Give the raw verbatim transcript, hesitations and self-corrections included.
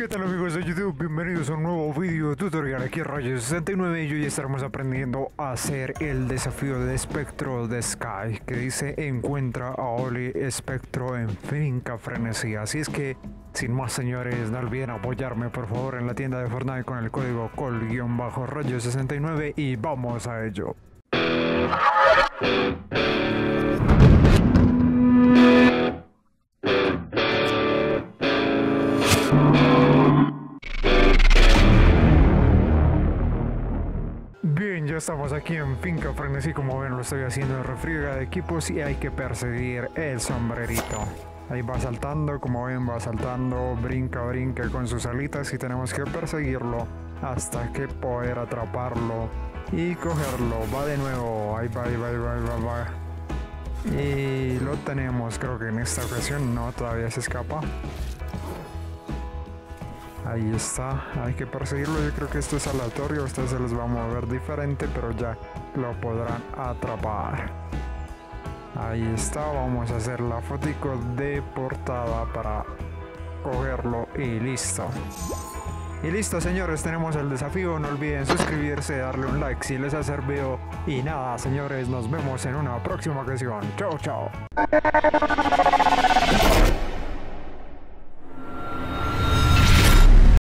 ¿Qué tal amigos de YouTube? Bienvenidos a un nuevo video tutorial aquí en Rayos sesenta y nueve y hoy estaremos aprendiendo a hacer el desafío de espectro de Sky que dice encuentra a Oli Espectro en Finca Frenesí. Así es que sin más señores, no olviden apoyarme por favor en la tienda de Fortnite con el código col-rayos sesenta y nueve y vamos a ello. Bien, ya estamos aquí en Finca Frenesí, como ven lo estoy haciendo en refriega de equipos y hay que perseguir el sombrerito. Ahí va saltando, como ven va saltando, brinca, brinca con sus alitas y tenemos que perseguirlo hasta que poder atraparlo y cogerlo. Va de nuevo, ahí va, ahí va, ahí va, ahí va, va. Y lo tenemos, creo que en esta ocasión no, todavía se escapa. Ahí está, hay que perseguirlo. Yo creo que esto es aleatorio, a ustedes se les va a mover diferente, pero ya lo podrán atrapar. Ahí está, vamos a hacer la fotico de portada para cogerlo y listo. Y listo señores, tenemos el desafío, no olviden suscribirse, darle un like si les ha servido. Y nada señores, nos vemos en una próxima ocasión. Chao, chao.